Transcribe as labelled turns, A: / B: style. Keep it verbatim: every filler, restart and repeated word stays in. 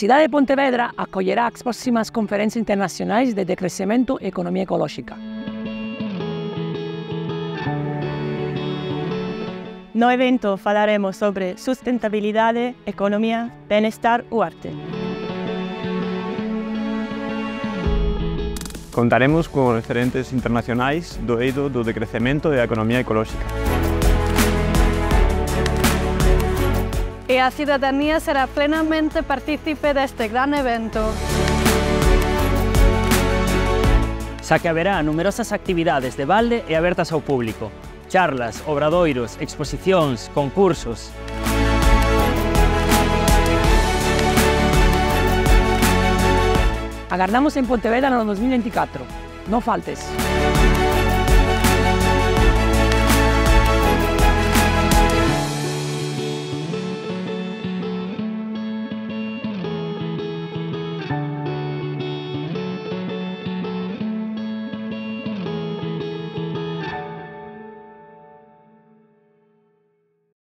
A: Universidade de Pontevedra acollerá as próximas conferencias internacionais de decrecemento e economía ecológica.
B: No evento falaremos sobre sustentabilidade, economía, bienestar e arte.
C: Contaremos con referentes internacionais do eido do decrecemento e a economía ecolóxica.
D: E a cidadanía será plenamente partícipe deste gran evento.
E: Xa que haberá numerosas actividades de balde e abertas ao público. Charlas, obradoiros, exposicións, concursos.
A: Agardamos en Pontevedra no dos mil veinticuatro. Non faltes!